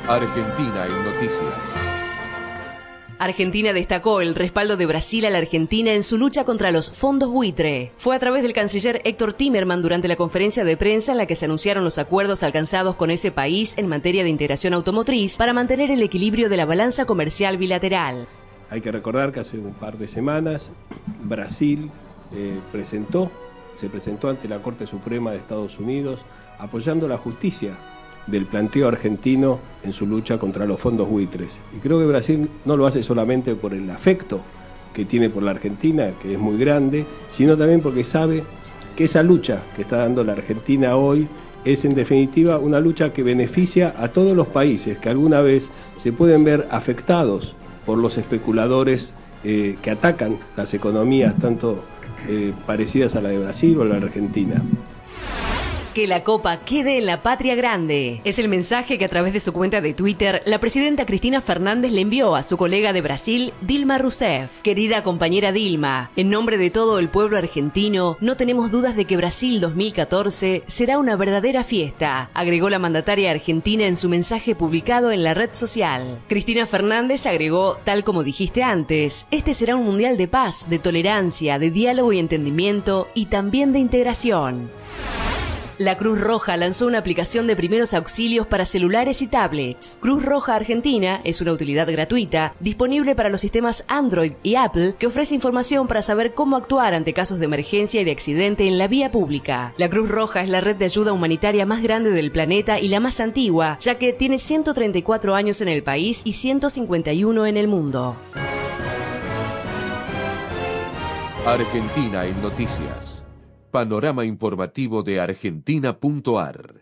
Argentina en Noticias. Argentina destacó el respaldo de Brasil a la Argentina en su lucha contra los fondos buitre. Fue a través del canciller Héctor Timerman durante la conferencia de prensa en la que se anunciaron los acuerdos alcanzados con ese país en materia de integración automotriz para mantener el equilibrio de la balanza comercial bilateral. Hay que recordar que hace un par de semanas Brasil se presentó ante la Corte Suprema de Estados Unidos apoyando la justicia del planteo argentino en su lucha contra los fondos buitres. Y creo que Brasil no lo hace solamente por el afecto que tiene por la Argentina, que es muy grande, sino también porque sabe que esa lucha que está dando la Argentina hoy es en definitiva una lucha que beneficia a todos los países que alguna vez se pueden ver afectados por los especuladores que atacan las economías tanto parecidas a la de Brasil o la Argentina. Que la copa quede en la patria grande. Es el mensaje que a través de su cuenta de Twitter, la presidenta Cristina Fernández le envió a su colega de Brasil, Dilma Rousseff. Querida compañera Dilma, en nombre de todo el pueblo argentino, no tenemos dudas de que Brasil 2014 será una verdadera fiesta, agregó la mandataria argentina en su mensaje publicado en la red social. Cristina Fernández agregó, tal como dijiste antes, este será un mundial de paz, de tolerancia, de diálogo y entendimiento y también de integración. La Cruz Roja lanzó una aplicación de primeros auxilios para celulares y tablets. Cruz Roja Argentina es una utilidad gratuita, disponible para los sistemas Android y Apple, que ofrece información para saber cómo actuar ante casos de emergencia y de accidente en la vía pública. La Cruz Roja es la red de ayuda humanitaria más grande del planeta y la más antigua, ya que tiene 134 años en el país y 151 en el mundo. Argentina en Noticias. Panorama informativo de Argentina.ar